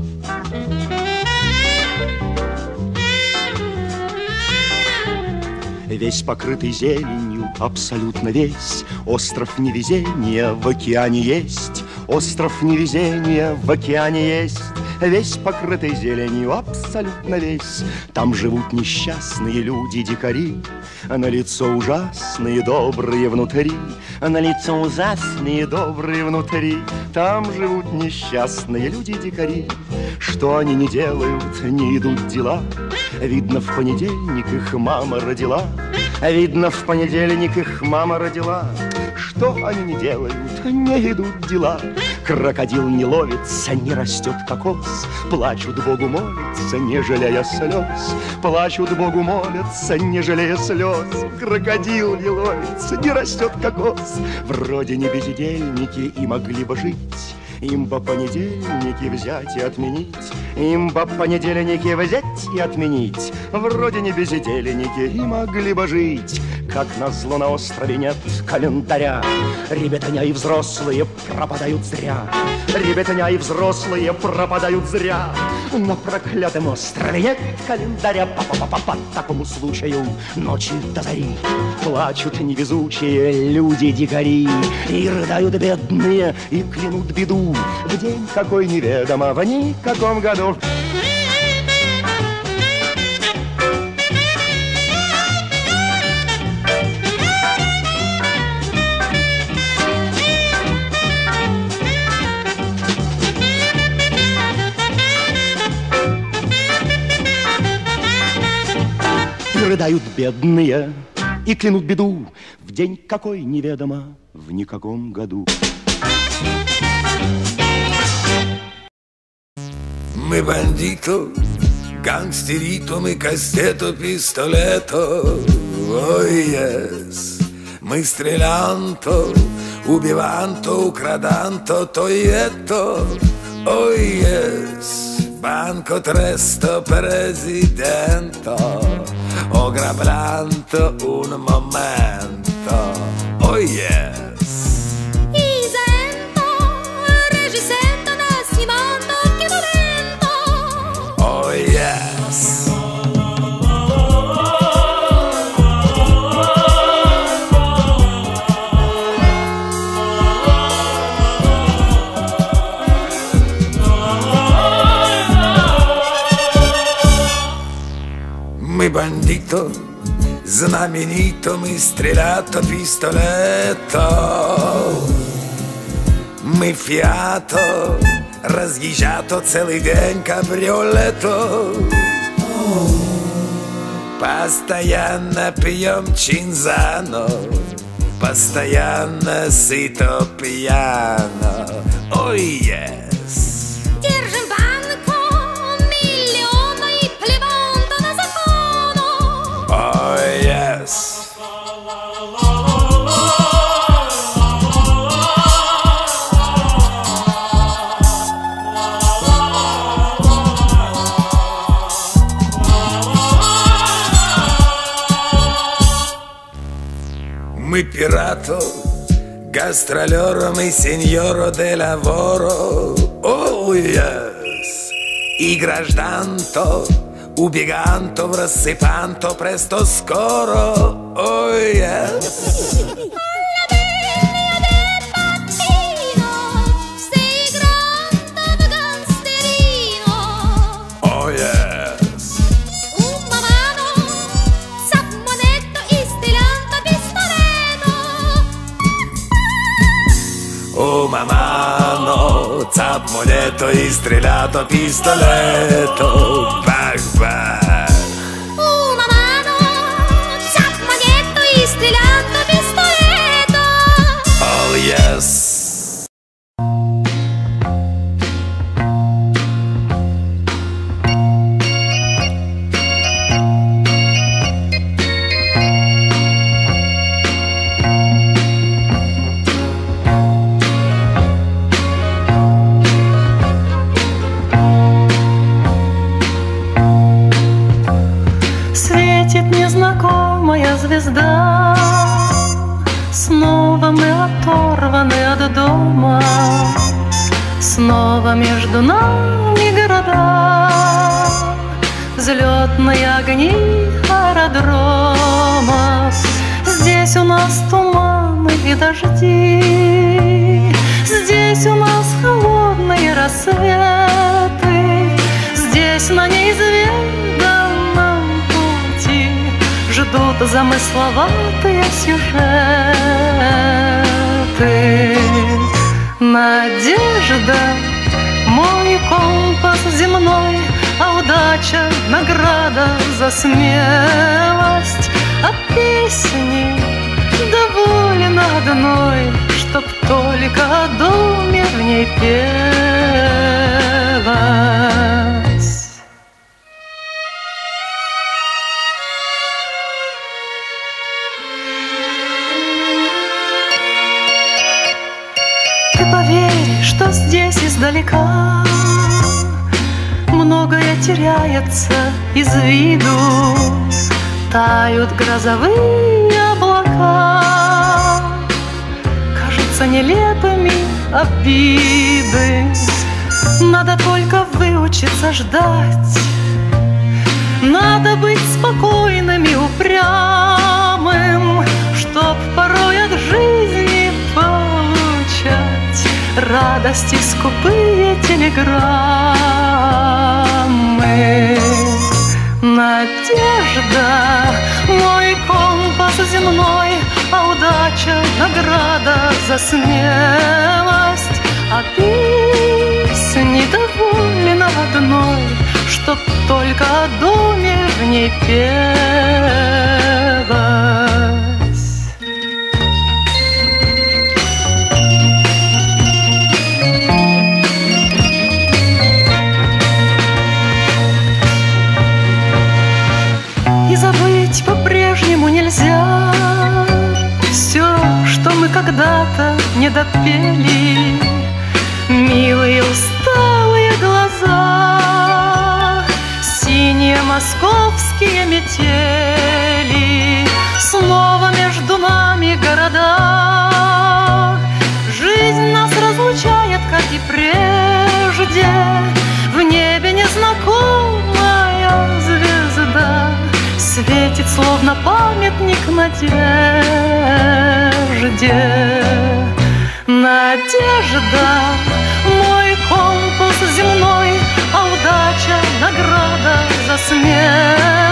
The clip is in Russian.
Весь покрытый зеленью, абсолютно весь, остров невезения в океане есть. Остров невезения в океане есть. Весь покрытый зеленью, абсолютно весь. Там живут несчастные люди-дикари, на лицо ужасные, добрые внутри. На лицо ужасные, добрые внутри. Там живут несчастные люди-дикари. Что они не делают, не идут дела. Видно, в понедельник их мама родила. Видно, в понедельник их мама родила. Что они не делают, не идут дела. Крокодил не ловится, не растет кокос. Плачут Богу, молятся, не жалея слез. Плачут Богу, молятся, не жалея слез. Крокодил не ловится, не растет кокос. Вроде не бездельники и могли бы жить. Им бы понедельники взять и отменить. Им бы понедельники взять и отменить. Вроде не бездельники и могли бы жить. Как назло на острове нет календаря. Ребятня и взрослые пропадают зря. Ребятня и взрослые пропадают зря. На проклятом острове нет календаря. По такому случаю ночи до зари плачут невезучие люди-дикари. И рыдают бедные, и клянут беду в день какой неведомо, в никаком году. Рыдают бедные и клянут беду в день какой неведомо, в никаком году. Мы bandito, gangsterito, мы кастето, пистолето. Ой, yes. Мы стрелянто, убиванто, украданто, тоието. Ой, yes. Banco tresto presidente, ho grabranto un momento. Oh yes. Isento, regisento, nascimento, che dolento. Oh yes. Мы bandito, знаменито, мы стрелято, пистолето. Мы фиато, разъезжато целый день кабриолето. Постоянно пьем чинзано, постоянно сыто пьяно. Ой, yes. Держим банку, миллиона и плеванто на закону. Oh yes. Мы пирато, гастролеро, мы сеньоро де лаворо. Oh yes. И гражданто, убеганто, рассыпанто, престо скоро. Oh yes. Oh yes. Una mano, saponetto e stilanto pistoletto. Oh mamano, zappoletto e strellato pistoletto. Bang bang. Una mano, saponetto e stilanto pistoletto. Oh yes. Светит незнакомая звезда, снова мы оторваны от дома. снова между нами города, взлетные огни аэродромов. Здесь у нас туманы и дожди, здесь у нас холодные рассветы, здесь на неизведанном пути ждут замысловатые сюжеты. Надежда — мой компас земной, а удача — награда за смелость. А песни доволен одной, чтоб только о доме в ней пелось. Ты поверь, что здесь издалека многое теряется из виду, тают грозовые облака, кажутся нелепыми обиды. Надо только выучиться ждать, надо быть спокойным и упрямым, чтоб порой от жизни получать радости скупые телеграммы. Надежда — мой компас земной, а удача — награда за смелость. А песни доволен одной, чтоб только о доме в ней пелось. И забыть по-прежнему нельзя все, что мы когда-то не допели. Милые усталые глаза, синие московские метели, снова между нами города. Жизнь нас разлучает, как и прежде, в небе незнакомая звезда светит, словно памятник надежде. Надежда — мой компас земной, а удача — награда за смерть.